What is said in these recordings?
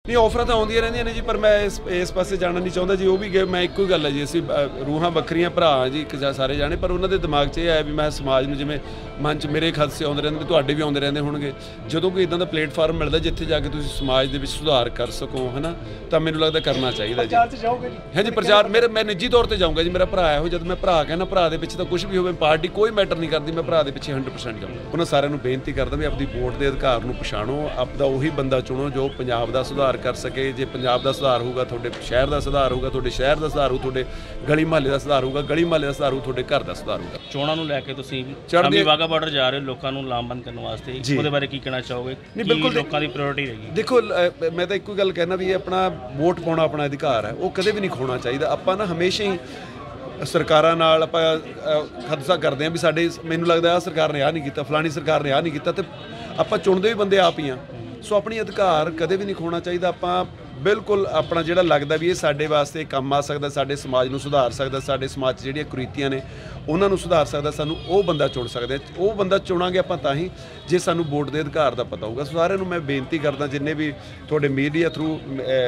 नहीं ऑफर तो आउंदियां रहिंदियां ने जी, पर मैं इस पासे जाना नहीं चाहता जी। वो भी गए, मैं एको ही गल है जी, असीं रूहां बखरियां भरा जी, एक सारे जाने, पर उन्होंने दिमाग 'च ये आया भी मैं समाज में जिवें मन 'च मेरे हादसे आउंदे रहिंदे, तुहाडे भी आउंदे रहिंदे होणगे। जदों कोई इदां दा प्लेटफार्म मिलदा जिथे जाके तुसीं समाज दे विच सुधार कर सको, है ना, तां मैनूं लगदा करना चाहिदा जी। हाँ जी, प्रचार मैं निजी तौर पर जाऊँगा जी। मेरा भरा है, जब मैं भरा कहना, भरा दे पिछे तां कुछ भी होवे, पार्टी कोई मैटर नहीं करती, मैं भरा दे पिछे 100% जाऊँगा। उन्हां सारिਆਂ ਨੂੰ बेनती करदा भी अपनी वोट के अधिकार ਨੂੰ ਪਛਾਣੋ, ਆਪਦਾ ਉਹੀ ਬੰਦਾ ਚੁਣੋ ਜੋ ਪੰਜਾਬ ਦਾ ਸੁਧਾਰ ਕਰ ਸਕੇ। ਜੇ ਪੰਜਾਬ ਦਾ ਸੁਧਾਰ ਹੋਊਗਾ, ਤੁਹਾਡੇ ਸ਼ਹਿਰ ਦਾ ਸੁਧਾਰ ਹੋਊਗਾ, ਤੁਹਾਡੇ ਸ਼ਹਿਰ ਦਾ ਸੁਧਾਰ ਹੋਊ, ਤੁਹਾਡੇ ਗਲੀ ਮੁਹੱਲੇ ਦਾ ਸੁਧਾਰ ਹੋਊਗਾ, ਗਲੀ ਮੁਹੱਲੇ ਦਾ ਸੁਧਾਰ ਹੋਊ, ਤੁਹਾਡੇ ਘਰ ਦਾ ਸੁਧਾਰ ਹੋਊਗਾ। ਚੋਣਾਂ ਨੂੰ ਲੈ ਕੇ ਤੁਸੀਂ ਸ਼ਾਮੀ ਵਾਹਗਾ ਬਾਰਡਰ ਜਾ ਰਹੇ ਹੋ ਲੋਕਾਂ ਨੂੰ ਲਾਮਬੰਦ ਕਰਨ ਵਾਸਤੇ, ਉਹਦੇ ਬਾਰੇ ਕੀ ਕਹਿਣਾ ਚਾਹੋਗੇ? ਨਹੀਂ, ਬਿਲਕੁਲ ਲੋਕਾਂ ਦੀ ਪ੍ਰਾਇੋਰਟੀ ਰਹੇਗੀ। ਦੇਖੋ, ਮੈਂ ਤਾਂ ਇੱਕੋ ਗੱਲ ਕਹਿਣਾ ਵੀ ਆਪਣਾ ਵੋਟ ਪਾਉਣਾ ਆਪਣਾ ਅਧਿਕਾਰ ਹੈ, ਉਹ ਕਦੇ ਵੀ ਨਹੀਂ ਖੋਣਾ ਚਾਹੀਦਾ। ਆਪਾਂ ਨਾ ਹਮੇਸ਼ਾ ਹੀ ਸਰਕਾਰਾਂ ਨਾਲ ਆਪਾਂ ਖਦਸ਼ਾ ਕਰਦੇ ਹਾਂ ਵੀ ਸਾਡੇ, ਮੈਨੂੰ ਲੱਗਦਾ ਆਹ ਸਰਕਾਰ ਨੇ ਆਹ ਨਹੀਂ ਕੀਤਾ, ਫਲਾਣੀ ਸਰਕਾਰ ਨੇ ਆਹ ਨਹੀਂ ਕੀਤਾ, ਤੇ ਆਪਾਂ ਚੁਣਦੇ ਵੀ ਬੰਦੇ ਆਪ ਹੀ ਆ। ਸੋ ਆਪਣੀ ਅਧਿਕਾਰ ਕਦੇ ਵੀ ਨਹੀਂ ਖੋਣਾ ਚਾਹੀਦਾ। ਆਪਾਂ ਬਿਲਕੁਲ ਆਪਣਾ ਜਿਹੜਾ ਲੱਗਦਾ ਵੀ ਇਹ ਸਾਡੇ ਵਾਸਤੇ ਕੰਮ ਆ ਸਕਦਾ, ਸਾਡੇ ਸਮਾਜ ਨੂੰ ਸੁਧਾਰ ਸਕਦਾ, ਸਾਡੇ ਸਮਾਜ 'ਚ ਜਿਹੜੀਆਂ ਕੁਰੀਤੀਆਂ ਨੇ ਉਹਨਾਂ ਨੂੰ ਸੁਧਾਰ ਸਕਦਾ, ਸਾਨੂੰ ਉਹ ਬੰਦਾ ਚੁਣ ਸਕਦੇ। ਉਹ ਬੰਦਾ ਚੁਣਾਂਗੇ ਆਪਾਂ ਤਾਂ ਹੀ ਜੇ ਸਾਨੂੰ ਵੋਟ ਦੇ ਅਧਿਕਾਰ ਦਾ ਪਤਾ ਹੋਊਗਾ। ਸਾਰਿਆਂ ਨੂੰ ਮੈਂ ਬੇਨਤੀ ਕਰਦਾ, ਜਿੰਨੇ ਵੀ ਤੁਹਾਡੇ ਮੀਡੀਆ ਥਰੂ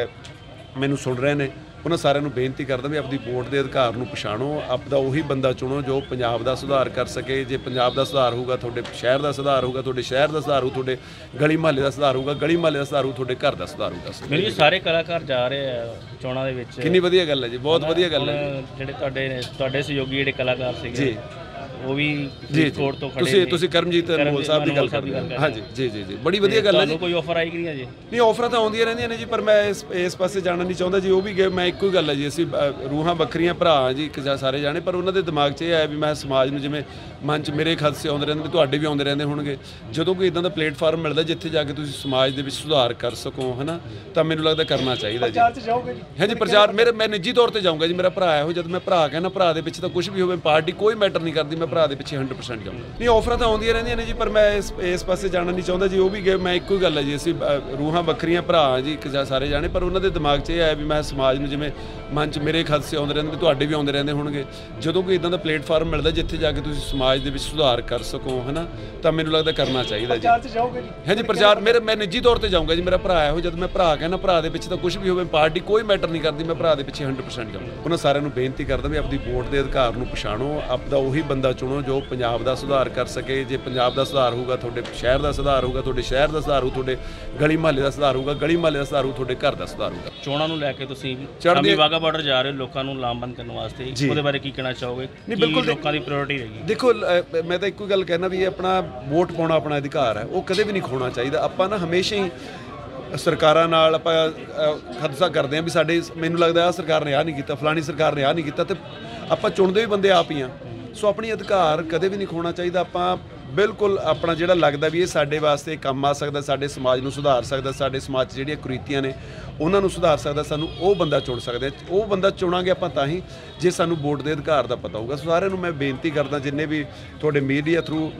ਮੈਨੂੰ ਸੁਣ ਰਹੇ ਨੇ, ਉਹਨਾਂ ਸਾਰਿਆਂ ਨੂੰ ਬੇਨਤੀ ਕਰਦਾ ਵੀ ਆਪਣੀ ਵੋਟ ਦੇ ਅਧਿਕਾਰ ਨੂੰ ਪਛਾਣੋ, ਆਪਦਾ ਉਹੀ ਬੰਦਾ ਚੁਣੋ ਜੋ ਪੰਜਾਬ ਦਾ ਸੁਧਾਰ ਕਰ ਸਕੇ। ਜੇ ਪੰਜਾਬ ਦਾ ਸੁਧਾਰ ਹੋਊਗਾ, ਤੁਹਾਡੇ ਸ਼ਹਿਰ ਦਾ ਸੁਧਾਰ ਹੋਊਗਾ, ਤੁਹਾਡੇ ਸ਼ਹਿਰ ਦਾ ਸੁਧਾਰ ਹੋਊ, ਤੁਹਾਡੇ ਗਲੀ ਮੁਹੱਲੇ ਦਾ ਸੁਧਾਰ ਹੋਊਗਾ, ਗਲੀ ਮੁਹੱਲੇ ਦਾ ਸੁਧਾਰ ਹੋਊ, ਤੁਹਾਡੇ ਘਰ ਦਾ ਸੁਧਾਰ ਹੋਊਗਾ। ਮੇਰੇ ਸਾਰੇ ਕਲਾਕਾਰ ਜਾ ਰਹੇ ਆ ਚੋਣਾਂ ਦੇ ਵਿੱਚ। ਕਿੰਨੀ ਵਧੀਆ ਗੱਲ ਹੈ ਜੀ, ਬਹੁਤ ਵਧੀਆ ਗੱਲ ਹੈ। ਜਿਹੜੇ ਤੁਹਾਡੇ ਸਹਿਯੋਗੀ ਜਿਹੜੇ ਕਲਾਕਾਰ ਸੀਗੇ ਜੀ, ਉਹ ਵੀ ਕੋਰਟ ਤੋਂ ਖੜੇ ਨੇ। ਤੁਸੀਂ ਕਰਮਜੀਤ ਅਨਮੋਲ ਸਾਹਿਬ ਦੀ ਗੱਲ ਕਰਦੇ ਹੋ। ਹਾਂਜੀ, ਜੀ ਜੀ ਜੀ, ਬੜੀ ਵਧੀਆ ਗੱਲ ਹੈ ਜੀ। ਕੋਈ ਆਫਰ ਆਈ ਕਿ ਨਹੀਂ ਅਜੇ? ਨਹੀਂ, ਆਫਰਾਂ ਤਾਂ ਆਉਂਦੀਆਂ ਰਹਿੰਦੀਆਂ ਨੇ ਜੀ, ਪਰ ਮੈਂ ਇਸ ਪਾਸੇ ਜਾਣਾ ਨਹੀਂ ਚਾਹੁੰਦਾ ਜੀ। ਉਹ ਵੀ ਗਏ, ਮੈਂ ਇੱਕੋ ਹੀ ਗੱਲ ਹੈ ਜੀ, ਅਸੀਂ ਰੂਹਾਂ ਵੱਖਰੀਆਂ ਭਰਾ ਜੀ, ਇੱਕ ਸਾਰੇ ਜਾਣੇ, ਪਰ ਉਹਨਾਂ ਦੇ ਦਿਮਾਗ 'ਚ ਇਹ ਆਇਆ ਵੀ ਮੈਂ ਸਮਾਜ ਨੂੰ ਜਿਵੇਂ ਮਨ 'ਚ ਮੇਰੇ ਹਾਦਸੇ ਆਉਂਦੇ ਰਹਿੰਦੇ, ਤੁਹਾਡੇ ਵੀ ਆਉਂਦੇ ਰਹਿੰਦੇ ਹੋਣਗੇ। ਜਦੋਂ ਕੋਈ ਇਦਾਂ ਦਾ ਪਲੇਟਫਾਰਮ ਮਿਲਦਾ ਜਿੱਥੇ ਜਾ ਕੇ ਤੁਸੀਂ ਸਮਾਜ ਦੇ ਵਿੱਚ ਸੁਧਾਰ ਕਰ ਸਕੋ, ਹੈ ਨਾ, ਤਾਂ ਮੈਨੂੰ ਲੱਗਦਾ ਕਰਨਾ ਚਾਹੀਦਾ ਜੀ। ਹਾਂ ਜੀ, ਪ੍ਰਚਾਰ ਮੈਂ ਨਿੱਜੀ ਤੌਰ ਤੇ ਜਾਊਂਗਾ ਜੀ। ਮੇਰਾ ਭਰਾ ਹੈ, ਜਦ ਮੈਂ ਭਰਾ ਕਹਿਣਾ, ਭਰਾ ਦੇ ਪਿੱਛੇ ਤਾਂ ਕੁਝ ਵੀ ਹੋਵੇ, ਪਾਰਟੀ ਕੋਈ ਮੈਟਰ ਨਹੀਂ ਕਰਦੀ, ਮੈਂ ਭਰਾ ਦੇ ਪਿੱਛੇ 100% ਜਾਊਂਗਾ। ਨਹੀਂ, ਆਫਰਾਂ ਤਾਂ ਆਉਂਦੀਆਂ ਰਹਿੰਦੀਆਂ ਨੇ ਜੀ, ਪਰ ਮੈਂ ਇਸ ਪਾਸੇ ਜਾਣਾ ਨਹੀਂ ਚਾਹੁੰਦਾ ਜੀ। ਉਹ ਵੀ ਗਏ, ਮੈਂ ਇੱਕੋ ਹੀ ਗੱਲ ਹੈ ਜੀ, ਅਸੀਂ ਰੂਹਾਂ ਵੱਖਰੀਆਂ ਭਰਾ ਜੀ, ਇੱਕ ਸਾਰੇ ਜਾਣੇ, ਪਰ ਉਹਨਾਂ ਦੇ ਦਿਮਾਗ 'ਚ ਇਹ ਆਇਆ ਵੀ ਮੈਂ ਸਮਾਜ ਨੂੰ ਜਿਵੇਂ ਮਨ 'ਚ ਮੇਰੇ ਹਾਦਸੇ ਆਉਂਦੇ ਰਹਿੰਦੇ, ਤੁਹਾਡੇ ਵੀ ਆਉਂਦੇ ਰਹਿੰਦੇ ਹੋਣਗੇ। ਜਦੋਂ ਕੋਈ ਇਦਾਂ ਦਾ ਪਲੇਟਫਾਰਮ ਮਿਲਦਾ ਜਿੱਥੇ ਜਾ ਕੇ ਤੁਸੀਂ ਸਮਾਜ ਦੇ ਵਿੱਚ ਸੁਧਾਰ ਕਰ ਸਕੋ, ਹੈ ਨਾ, ਤਾਂ ਮੈਨੂੰ ਲੱਗਦਾ ਕਰਨਾ ਚਾਹੀਦਾ ਜੀ। ਹਾਂ ਜੀ, ਪ੍ਰਚਾਰ ਮੈਂ ਨਿੱਜੀ ਤੌਰ ਤੇ ਜਾਊਂਗਾ ਜੀ। ਮੇਰਾ ਭਰਾ ਹੈ, ਜਦ ਮੈਂ ਭਰਾ ਕਹਿਣਾ, ਭਰਾ ਦੇ ਪਿੱਛੇ ਤਾਂ ਕੁਝ ਵੀ ਹੋਵੇ, ਪਾਰਟੀ ਕੋਈ ਮੈਟਰ ਨਹੀਂ ਕਰਦੀ, ਮੈਂ ਭਰਾ ਦੇ ਪਿੱਛੇ 100% ਜਾਊਂਗਾ। ਉਹਨਾਂ ਸਾਰਿਆਂ ਨੂੰ ਬੇਨਤੀ ਕਰਦਾ ਵੀ ਆਪਣੀ ਵੋਟ ਦੇ ਅਧਿਕਾਰ ਨੂੰ ਪਛਾਣੋ, ਆਪਦਾ ਉਹੀ ਬੰਦਾ ਚੁਣੋ ਜੋ ਪੰਜਾਬ ਦਾ ਸੁਧਾਰ ਕਰ ਸਕੇ। ਜੇ ਪੰਜਾਬ ਦਾ ਸੁਧਾਰ ਹੋਊਗਾ, ਤੁਹਾਡੇ ਸ਼ਹਿਰ ਦਾ ਸੁਧਾਰ ਹੋਊਗਾ, ਤੁਹਾਡੇ ਸ਼ਹਿਰ ਦਾ ਸੁਧਾਰ ਹੋਊ, ਤੁਹਾਡੇ ਗਲੀ ਮੁਹੱਲੇ ਦਾ ਸੁਧਾਰ ਹੋਊਗਾ, ਗਲੀ ਮੁਹੱਲੇ ਦਾ ਸੁਧਾਰ ਹੋਊ, ਤੁਹਾਡੇ ਘਰ ਦਾ ਸੁਧਾਰ ਹੋਊਗਾ। ਚੋਣਾਂ ਨੂੰ ਲੈ ਕੇ ਤੁਸੀਂ ਸ਼ਾਮੀ ਵਾਹਗਾ ਬਾਰਡਰ ਜਾ ਰਹੇ ਹੋ ਲੋਕਾਂ ਨੂੰ ਲਾਮਬੰਦ ਕਰਨ ਵਾਸਤੇ, ਉਹਦੇ ਬਾਰੇ ਕੀ ਕਹਿਣਾ ਚਾਹੋਗੇ? ਨਹੀਂ, ਬਿਲਕੁਲ ਲੋਕਾਂ ਦੀ ਪ੍ਰਾਇੋਰਟੀ ਰਹੇਗੀ। ਦੇਖੋ, ਮੈਂ ਤਾਂ ਇੱਕੋ ਗੱਲ ਕਹਿਣਾ ਵੀ ਆਪਣਾ ਵੋਟ ਪਾਉਣਾ ਆਪਣਾ ਅਧਿਕਾਰ ਹੈ, ਉਹ ਕਦੇ ਵੀ ਨਹੀਂ ਖੋਣਾ ਚਾਹੀਦਾ। ਆਪਾਂ ਨਾ ਹਮੇਸ਼ਾ ਹੀ ਸਰਕਾਰਾਂ ਨਾਲ ਆਪਾਂ ਖਦਸ਼ਾ ਕਰਦੇ ਹਾਂ ਵੀ ਸਾਡੇ, ਮੈਨੂੰ ਲੱਗਦਾ ਆਹ ਸਰਕਾਰ ਨੇ ਆਹ ਨਹੀਂ ਕੀਤਾ, ਫਲਾਣੀ ਸਰਕਾਰ ਨੇ ਆਹ ਨਹੀਂ ਕੀਤਾ, ਤੇ ਆਪਾਂ ਚੁਣਦੇ ਵੀ ਬੰਦੇ ਆਪ ਹੀ ਆ। ਸੋ ਆਪਣੀ ਅਧਿਕਾਰ ਕਦੇ ਵੀ ਨਹੀਂ ਖੋਣਾ ਚਾਹੀਦਾ। ਆਪਾਂ ਬਿਲਕੁਲ ਆਪਣਾ ਜਿਹੜਾ ਲੱਗਦਾ ਵੀ ਇਹ ਸਾਡੇ ਵਾਸਤੇ ਕੰਮ ਆ ਸਕਦਾ, ਸਾਡੇ ਸਮਾਜ ਨੂੰ ਸੁਧਾਰ ਸਕਦਾ, ਸਾਡੇ ਸਮਾਜ 'ਚ ਜਿਹੜੀਆਂ ਕੁਰੀਤੀਆਂ ਨੇ ਉਹਨਾਂ ਨੂੰ ਸੁਧਾਰ ਸਕਦਾ, ਸਾਨੂੰ ਉਹ ਬੰਦਾ ਚੁਣ ਸਕਦੇ। ਉਹ ਬੰਦਾ ਚੁਣਾਂਗੇ ਆਪਾਂ ਤਾਂ ਹੀ ਜੇ ਸਾਨੂੰ ਵੋਟ ਦੇ ਅਧਿਕਾਰ ਦਾ ਪਤਾ ਹੋਊਗਾ। ਸਾਰਿਆਂ ਨੂੰ ਮੈਂ ਬੇਨਤੀ ਕਰਦਾ, ਜਿੰਨੇ ਵੀ ਤੁਹਾਡੇ ਮੀਡੀਆ ਥਰੂ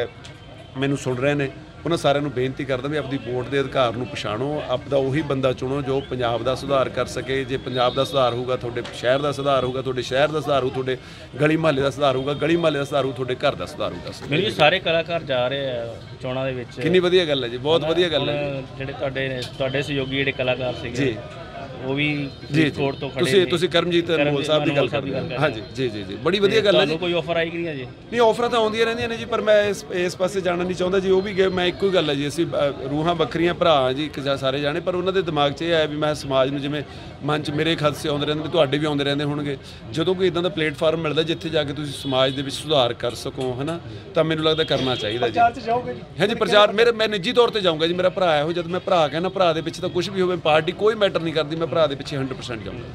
ਮੈਨੂੰ ਸੁਣ ਰਹੇ ਨੇ, ਉਹਨਾਂ ਸਾਰਿਆਂ ਨੂੰ ਬੇਨਤੀ ਕਰਦਾ ਵੀ ਆਪਣੀ ਵੋਟ ਦੇ ਅਧਿਕਾਰ ਨੂੰ ਪਛਾਣੋ, ਆਪਦਾ ਉਹੀ ਬੰਦਾ ਚੁਣੋ ਜੋ ਪੰਜਾਬ ਦਾ ਸੁਧਾਰ ਕਰ ਸਕੇ। ਜੇ ਪੰਜਾਬ ਦਾ ਸੁਧਾਰ ਹੋਊਗਾ, ਤੁਹਾਡੇ ਸ਼ਹਿਰ ਦਾ ਸੁਧਾਰ ਹੋਊਗਾ, ਤੁਹਾਡੇ ਸ਼ਹਿਰ ਦਾ ਸੁਧਾਰ ਹੋਊ, ਤੁਹਾਡੇ ਗਲੀ ਮੁਹੱਲੇ ਦਾ ਸੁਧਾਰ ਹੋਊਗਾ, ਗਲੀ ਮੁਹੱਲੇ ਦਾ ਸੁਧਾਰ ਹੋਊ, ਤੁਹਾਡੇ ਘਰ ਦਾ ਸੁਧਾਰ ਹੋਊਗਾ। ਮੇਰੇ ਸਾਰੇ ਕਲਾਕਾਰ ਜਾ ਰਹੇ ਆ ਚੋਣਾਂ ਦੇ ਵਿੱਚ। ਕਿੰਨੀ ਵਧੀਆ ਗੱਲ ਹੈ ਜੀ, ਬਹੁਤ ਵਧੀਆ ਗੱਲ ਹੈ। ਜਿਹੜੇ ਤੁਹਾਡੇ ਸਹਿਯੋਗੀ ਜਿਹੜੇ ਕਲਾਕਾਰ ਸੀਗੇ ਜੀ, ਉਹ ਵੀ ਕੋਰਟ ਤੋਂ ਖੜੇ ਨੇ। ਤੁਸੀਂ ਕਰਮਜੀਤ ਅਨਮੋਲ ਸਾਹਿਬ ਦੀ ਗੱਲ ਕਰਦੇ ਹੋ। ਹਾਂਜੀ, ਜੀ ਜੀ ਜੀ, ਬੜੀ ਵਧੀਆ ਗੱਲ ਹੈ ਜੀ। ਕੋਈ ਆਫਰ ਆਈ ਕਿ ਨਹੀਂ ਅਜੇ? ਨਹੀਂ, ਆਫਰਾਂ ਤਾਂ ਆਉਂਦੀਆਂ ਰਹਿੰਦੀਆਂ ਨੇ ਜੀ, ਪਰ ਮੈਂ ਇਸ ਪਾਸੇ ਜਾਣਾ ਨਹੀਂ ਚਾਹੁੰਦਾ ਜੀ। ਉਹ ਵੀ ਗਏ, ਮੈਂ ਇੱਕੋ ਹੀ ਗੱਲ ਹੈ ਜੀ, ਅਸੀਂ ਰੂਹਾਂ ਵੱਖਰੀਆਂ ਭਰਾ ਜੀ, ਇੱਕ ਸਾਰੇ ਜਾਣੇ, ਪਰ ਉਹਨਾਂ ਦੇ ਦਿਮਾਗ 'ਚ ਇਹ ਆਇਆ ਵੀ ਮੈਂ ਸਮਾਜ ਨੂੰ ਜਿਵੇਂ ਮਨ 'ਚ ਮੇਰੇ ਹਾਦਸੇ ਆਉਂਦੇ ਰਹਿੰਦੇ, ਤੁਹਾਡੇ ਵੀ ਆਉਂਦੇ ਰਹਿੰਦੇ ਹੋਣਗੇ। ਜਦੋਂ ਕੋਈ ਇਦਾਂ ਦਾ ਪਲੇਟਫਾਰਮ ਮਿਲਦਾ ਜਿੱਥੇ ਜਾ ਕੇ ਤੁਸੀਂ ਸਮਾਜ ਦੇ ਵਿੱਚ ਸੁਧਾਰ ਕਰ ਸਕੋ, ਹੈ ਨਾ, ਤਾਂ ਮੈਨੂੰ ਲੱਗਦਾ ਕਰਨਾ ਚਾਹੀਦਾ ਜੀ। ਹਾਂ ਜੀ, ਪ੍ਰਚਾਰ ਮੈਂ ਨਿੱਜੀ ਤੌਰ ਤੇ ਜਾਊਂਗਾ ਜੀ। ਮੇਰਾ ਭਰਾ ਹੈ, ਜਦ ਮੈਂ ਭਰਾ ਕਹਿਣਾ, ਭਰਾ ਦੇ ਪਿੱਛੇ ਤਾਂ ਕੁਝ ਵੀ ਹੋਵੇ, ਪਾਰਟੀ ਕੋਈ ਮੈਟਰ ਨਹੀਂ ਕਰਦੀ, ਮੈਂ ਭਰਾ ਦੇ ਪਿੱਛੇ 100% ਜਾਊਂਗਾ।